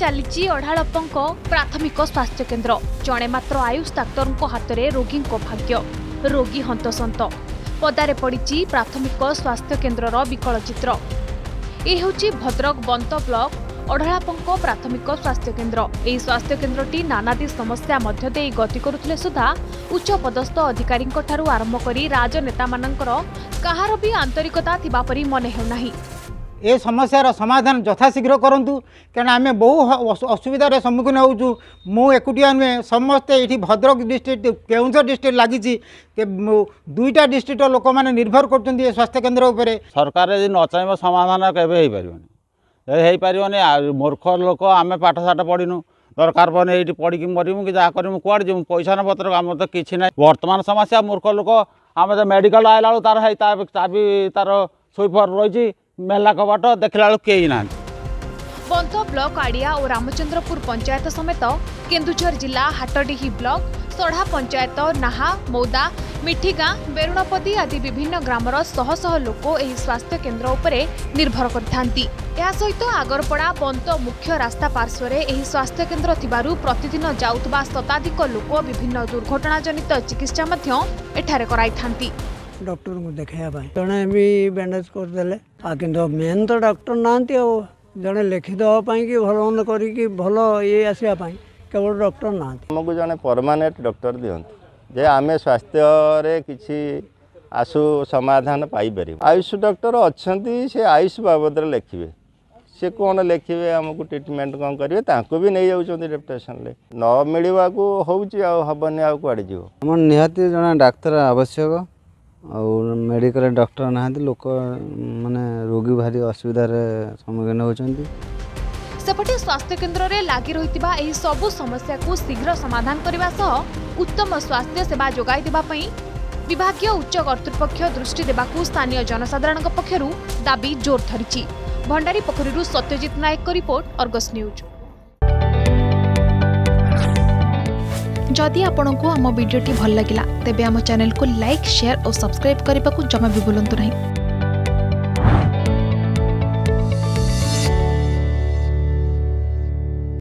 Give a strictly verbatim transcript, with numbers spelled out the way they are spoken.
चली अढ़ाड़पंक प्राथमिक स्वास्थ्य केन्द्र। जड़े मात्र आयुष डाक्तर हाथ में रोगी भाग्य। रोगी हंतसंत पदारे पड़ी प्राथमिक स्वास्थ्य केन्द्र विकल चित्र। यह हूँ भद्रक बंत ब्लॉक अढ़ाड़पंक प्राथमिक स्वास्थ्य केन्द्र। यह स्वास्थ्य केन्द्रटी नानादी समस्या मध्य दे गति करुथिले सुधा उच्च पदस्थ अधिकारी आरंभ करी राजनेता मानकर कहार भी आंतरिकता थिबा परी मन हेउनाही। ए समस्यार समाधान यथाशीघ्र करूँ क्या आम बहु असुविधार सम्मुखीन होचु। मु एकुटिया नुहे समस्ते ये भद्रक डिस्ट्रिक्ट केउंझर डिस्ट्रिक्ट लगी दुईटा डिस्ट्रिक्ट लोक मैंने निर्भर कर स्वास्थ्य केन्द्र उपरे। सरकार यदि न चाहिए समाधान केवे हो पारे मूर्ख लोक आम पाठशाठ पढ़ीनु दरकार पड़े ये पढ़ की मरमु कि जहाँ करमु कौड़ जीवु पैसा न पत्र आम तो किसी ना। वर्तमान समस्या मूर्ख लोक आम तो मेडिकल आइला तार चाबी तार सुइपर रही मेला कबाट देखला कई ना। बंत ब्लॉक आड़िया और रामचंद्रपुर पंचायत समेत केन्दुझर जिला हाटडीही ब्लॉक सढ़ा पंचायत नाहा मौदा मिठीगाँ बेरुणपदी आदि विभिन्न ग्रामर शह शह लोक एही स्वास्थ्य केन्द्र उपरे निर्भर करथांती। या सहित आगरपड़ा बंत मुख्य रास्ता पार्श्वरे एही स्वास्थ्य केन्द्र थिबारु प्रतिदिन जाउतबा शताधिक लोक विभिन्न दुर्घटना जनित चिकित्सा मध्य एठारे कराइथांती। डॉक्टर को देखा जड़े भी बैंडेज करदे कि मेन तो डॉक्टर ना जड़े लिखिदेवाई कि भल मंद कर भल ये आसवाई केवल डॉक्टर ना आमको जड़े परमानेंट डॉक्टर दिंतु जे आम स्वास्थ्य किसी आशु समाधान पाइपर। आयुष डॉक्टर अच्छा से आयुष बाबद लिखे सी कौन लिखे आमको ट्रिटमेंट कौन करेंगे भी नहीं जाऊँ डेपुटेशन न मिलवा होबनी आ कड़े जीव आम निहाती जड़े डाक्तर आवश्यक और मेडिकल डॉक्टर ना लोक माने रोगी भारी असुविधार सम्मुखीन होचंती। सेपटे स्वास्थ्य केन्द्र रे लागी रहितिबा एही सबु समस्या को शीघ्र समाधान करबा सह उत्तम स्वास्थ्य सेवा जोगाई देबा पई विभागीय उच्च कर्तृपक्ष दृष्टि देबाकू स्थानीय जनसाधारण पक्षरु दाबी जोर धरिछि। भंडारी पोखरीरु सत्यजित नायक को रिपोर्ट अर्गस न्यूज। जदि आपंक आम भिडी भल लगा तेब आम चैनल को लाइक शेयर और सब्सक्राइब करने को जमा भी भूलु नहीं।